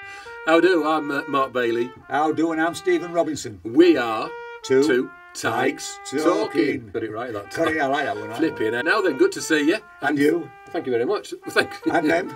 How do? I'm Mark Bailey. How do? And I'm Stephen Robinson. We are Two Tykes Talkin. Talkin. Got it right that time. Got it, I like that one. Flipping. Now then, good to see you. And you. Thank you very much. Thank you. And them.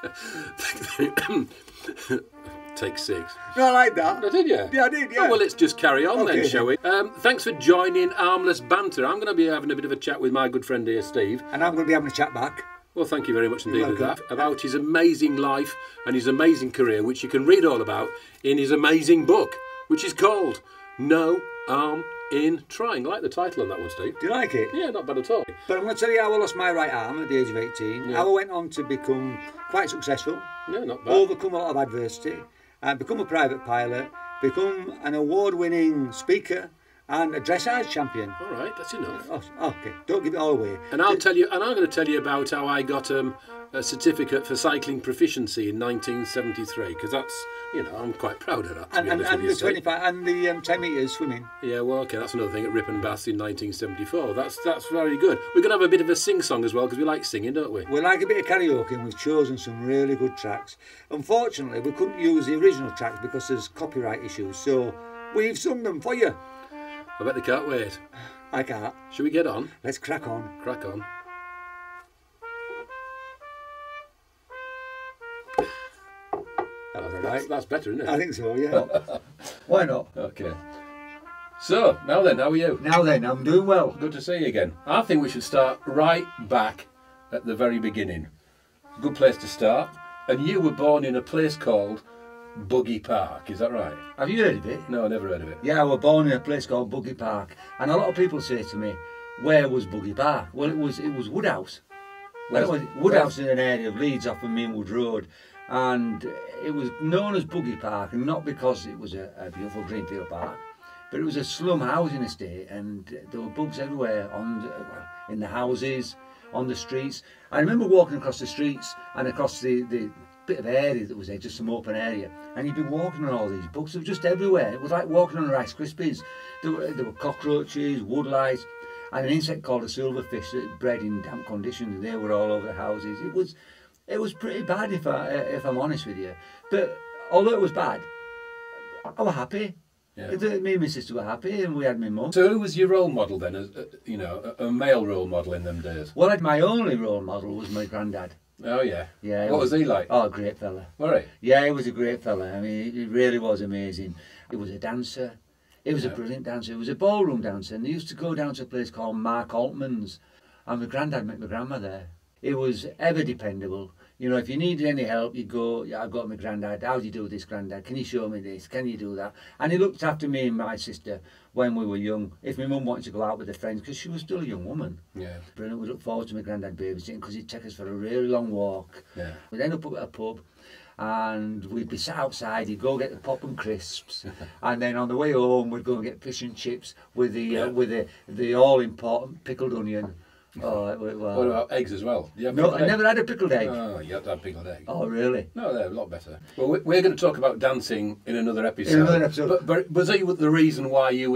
Take 6. No, I like that. I did, yeah. Yeah, I did, yeah. Oh, well, let's just carry on Okay. then, shall we? Thanks for joining Armless Banter. I'm going to be having a bit of a chat with my good friend here, Steve. And I'm going to be having a chat back. Well, thank you very much indeed You're for that. welcome. About his amazing life and his amazing career, which you can read all about in his amazing book, which is called No Arm in Trying. I like the title on that one, Steve. Do you like it? Yeah, not bad at all. But I'm going to tell you how I lost my right arm at the age of 18. Yeah. How I went on to become quite successful, Yeah, not bad. overcome a lot of adversity, and become a private pilot, become an award-winning speaker, and a dressage champion. All right, that's enough. Oh, okay, don't give it all away. And I'm going to tell you about how I got a certificate for cycling proficiency in 1973, because that's, I'm quite proud of that. To be honest with And you, the Steve. 25 and the 10 metres swimming. Yeah, well, okay, that's another thing at Ripon Baths in 1974. That's very good. We're going to have a bit of a sing-song as well, because we like singing, don't we? We like a bit of karaoke, and we've chosen some really good tracks. Unfortunately, we couldn't use the original tracks because there's copyright issues, so we've sung them for you. I bet they can't wait. I can't. Should we get on? Let's crack on. Crack on. That was all right. That's better, isn't it? I think so, yeah. Why not? Okay. So, now then, how are you? Now then, I'm doing well. Good to see you again. I think we should start right back at the very beginning. Good place to start. And you were born in a place called Buggy Park, is that right? Have you heard of it? No, I never heard of it. Yeah, I was born in a place called Buggy Park, and a lot of people say to me, "Where was Buggy Park?" Well, it was Woodhouse. Woodhouse in an area of Leeds off of Meanwood Road, and it was known as Buggy Park, and not because it was a beautiful greenfield park, but it was a slum housing estate, and there were bugs everywhere in the houses, on the streets. I remember walking across the streets and across the bit of area that was there, just some open area, and you'd be walking on all these bugs. They were just everywhere. It was like walking on Rice Krispies. There were cockroaches, woodlice, and an insect called a silverfish that bred in damp conditions, and they were all over the houses. It was pretty bad, if I'm honest with you. But although it was bad, I was happy. Yeah. Me and my sister were happy, and we had my mum. So who was your role model then, a male role model in them days? Well, my only role model was my granddad. Oh, yeah. Yeah. What was he like? Oh, a great fella. Were he? Yeah, he was a great fella. I mean, he really was amazing. He was a dancer. He was a brilliant dancer. He was a ballroom dancer, and he used to go down to a place called Mark Altman's, and my granddad met my grandma there. He was ever dependable. If you needed any help, you'd go, "Yeah, I've got my granddad. How do you do this, granddad? Can you show me this? Can you do that?" And he looked after me and my sister when we were young. If my mum wanted to go out with her friends, because she was still a young woman. Yeah. Brilliant. We looked forward to my granddad babysitting, because he'd take us for a really long walk. Yeah. We'd end up at a pub, and we'd be sat outside. He'd go get the pop and crisps, and then on the way home we'd go and get fish and chips with the all important pickled onion. Oh, well. What about eggs as well? No, I never had a pickled egg. Oh, you had to have pickled egg. Oh, really? No, they're a lot better. Well, we're going to talk about dancing in another episode. In another episode. But was that the reason why you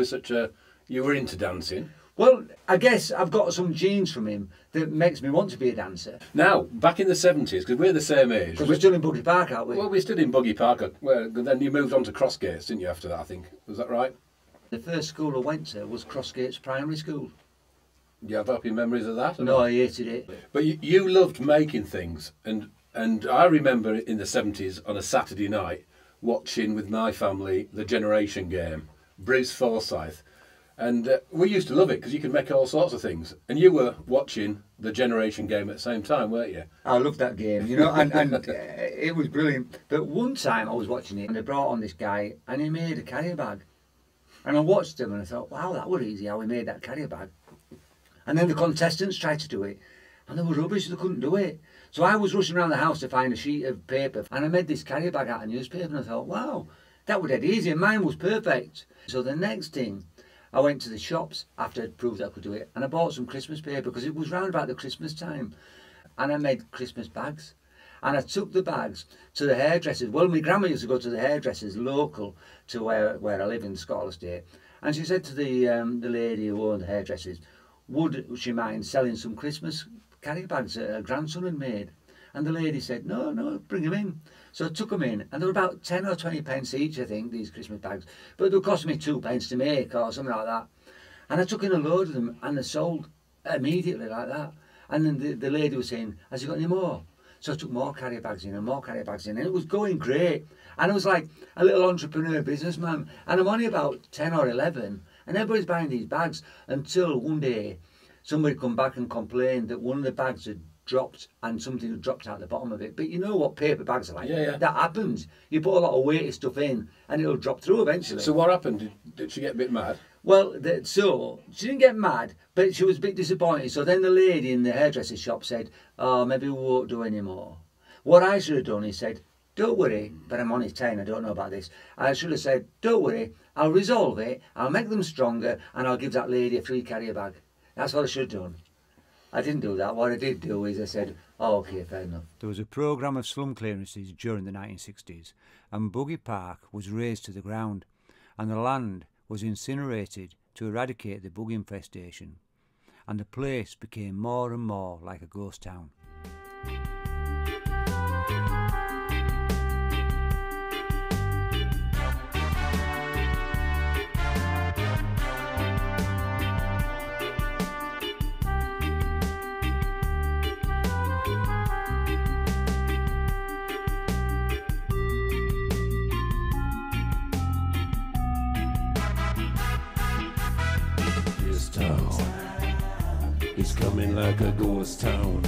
were into dancing? Well, I guess I've got some genes from him that makes me want to be a dancer. Now, back in the 70s, because we're the same age. Because we're still in Buggy Park, aren't we? Well, we're still in Buggy Park. Well, then you moved on to Crossgates, didn't you, after that, I think? Was that right? The first school I went to was Crossgates Primary School. Do you have happy memories of that? No, I hated it. But you loved making things, and I remember in the 70s on a Saturday night watching with my family the Generation Game, Bruce Forsyth, and we used to love it because you could make all sorts of things. And you were watching the Generation Game at the same time, weren't you? I loved that game, and it was brilliant. But one time I was watching it, and they brought on this guy, and he made a carrier bag, and I watched him, and I thought, wow, that was easy how he made that carrier bag. And then the contestants tried to do it, and they were rubbish, they couldn't do it. So I was rushing around the house to find a sheet of paper, and I made this carrier bag out of newspaper, and I thought, wow, that was dead easy, and mine was perfect. So the next thing, I went to the shops after I'd proved I could do it, and I bought some Christmas paper, because it was round about the Christmas time, and I made Christmas bags. And I took the bags to the hairdressers. Well, my grandma used to go to the hairdressers local to where I live in Scotland State, and she said to the lady who owned the hairdressers, would she mind selling some Christmas carry bags that her grandson had made? And the lady said, no, bring them in. So I took them in, and they were about 10 or 20 pence each, I think, these Christmas bags. But they were costing me 2 pence to make or something like that. And I took in a load of them, and they sold immediately like that. And then the lady was saying, has you got any more? So I took more carrier bags in and more carrier bags in, and it was going great. And I was like a little entrepreneur businessman, and I'm only about 10 or 11, and everybody's buying these bags until one day somebody come back and complained that one of the bags had dropped and something had dropped out the bottom of it. But you know what paper bags are like? Yeah. That happens. You put a lot of weighty stuff in and it'll drop through eventually. So what happened? Did she get a bit mad? Well, so she didn't get mad, but she was a bit disappointed. So then the lady in the hairdresser shop said, oh, maybe we won't do any more. What I should have done is said, don't worry, but I'm only 10, I don't know about this. I should have said, don't worry, I'll resolve it, I'll make them stronger, and I'll give that lady a free carrier bag. That's what I should have done. I didn't do that. What I did do is I said, oh, OK, fair enough. There was a programme of slum clearances during the 1960s, and Buggy Park was razed to the ground, and the land was incinerated to eradicate the bug infestation, and the place became more and more like a ghost town. It's coming like a ghost town.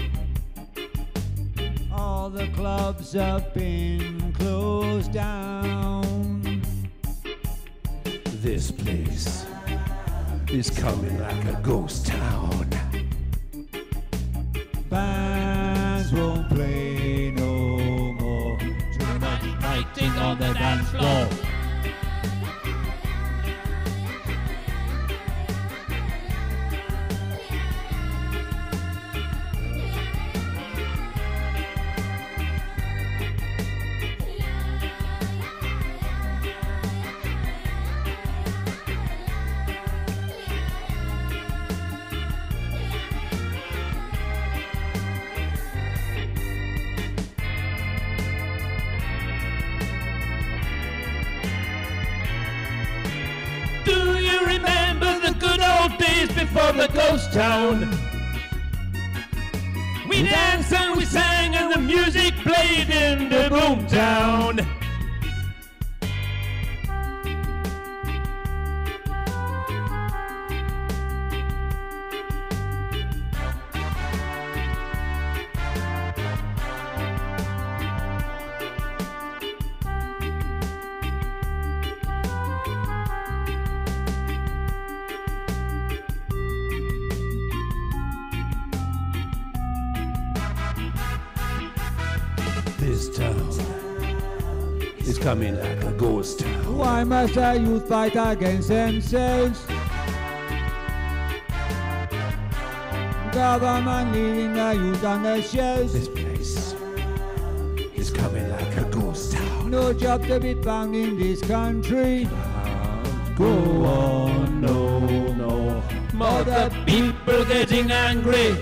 All the clubs have been closed down. This place is coming like a ghost town. Bands won't play no more. Too much fighting on the dance floor. Before the ghost town, we danced and we sang and the music played in the boom town. This town is coming like a ghost town. Why must the youth fight against themselves? Government leaving the youth on the shelves. This place is coming like a ghost town. No job to be found in this country. Go on, no. More the people getting angry.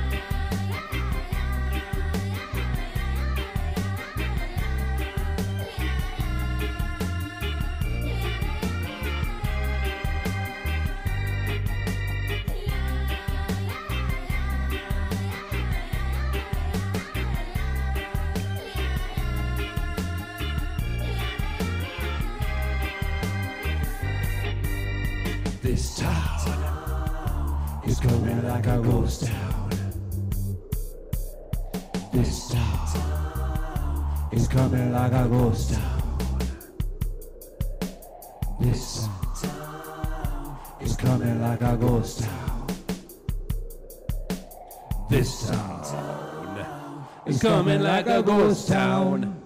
This town is coming like a ghost town. This town is coming like a ghost town. This town is coming like a ghost town. This town is coming like a ghost town.